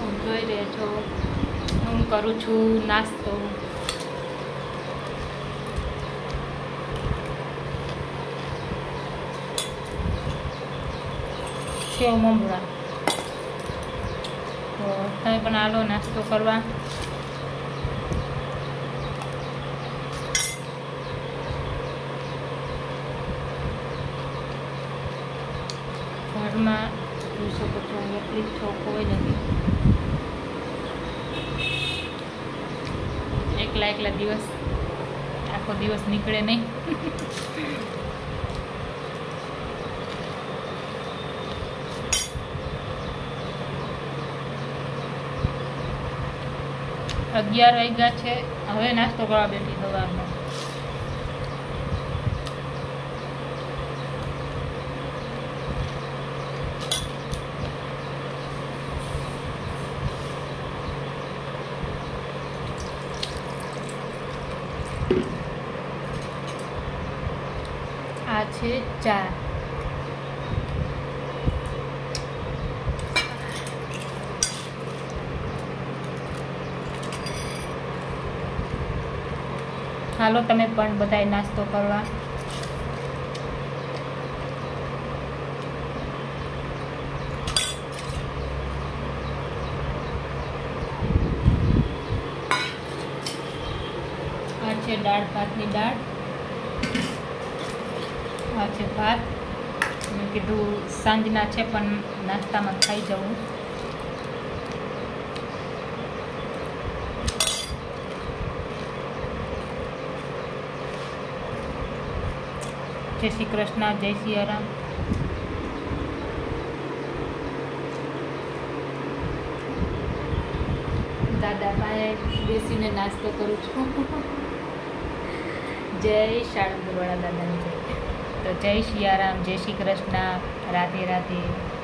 જોઈ રહ્યા છો હું કરું છું નાસ્તો. સેવ મમરા. તો તમે પણ આલો નાસ્તો કરવા. ઘરમાં જોઈ શકો છો એટલી જ છો, કોઈ નથી. એકલા દિવસ આખો દિવસ નીકળે નહીં. 11 વાગ્યા છે. હવે નાસ્તો કરવા બેઠી સવારનો. આ છે ચા. હાલો તમે પણ બધાય નાસ્તો કરવા. આ છે દાળ ભાતની દાળ. આ છે ભાત. મેં કીધું સાંજના છે પણ નાસ્તામાં ખાઈ જવું. જય શ્રી કૃષ્ણ, જય સિયારામ. દાદા પાસે બેસીને નાસ્તો કરું છું. જય સાળંગપુરવાળા દાદાની જય. તો જય સિયારામ, જય શ્રી કૃષ્ણ, રાધે રાધે.